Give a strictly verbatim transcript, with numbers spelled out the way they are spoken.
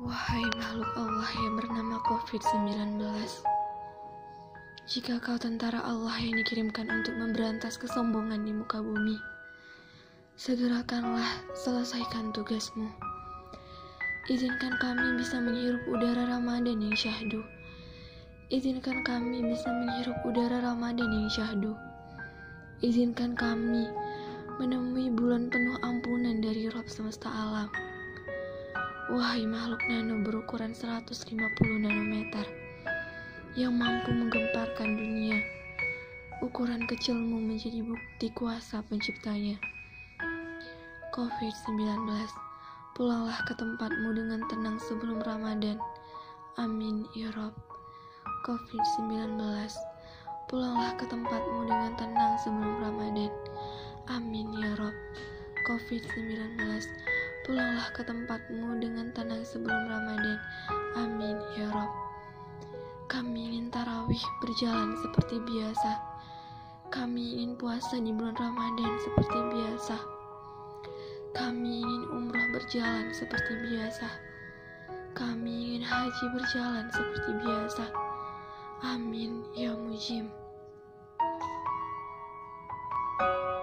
Wahai makhluk Allah yang bernama covid sembilan belas, jika kau tentara Allah yang dikirimkan untuk memberantas kesombongan di muka bumi, segerakanlah selesaikan tugasmu. Izinkan kami bisa menghirup udara Ramadan yang syahdu. Izinkan kami bisa menghirup udara Ramadan yang syahdu. Izinkan kami menemui bulan penuh ampunan dari Rabb semesta alam. Wahai makhluk nano berukuran seratus lima puluh nanometer yang mampu menggemparkan dunia, ukuran kecilmu menjadi bukti kuasa penciptanya. covid sembilan belas, pulanglah ke tempatmu dengan tenang sebelum Ramadan. Amin ya Rabb. covid sembilan belas, pulanglah ke tempatmu dengan tenang sebelum Ramadan. Amin ya Rabb. covid sembilan belas, pulanglah ke tempatmu dengan tenang sebelum Ramadan. Amin ya Rabb. Kami ingin tarawih berjalan seperti biasa. Kami ingin puasa di bulan Ramadan seperti biasa. Kami ingin umrah berjalan seperti biasa. Kami ingin haji berjalan seperti biasa. Amin ya Mujib.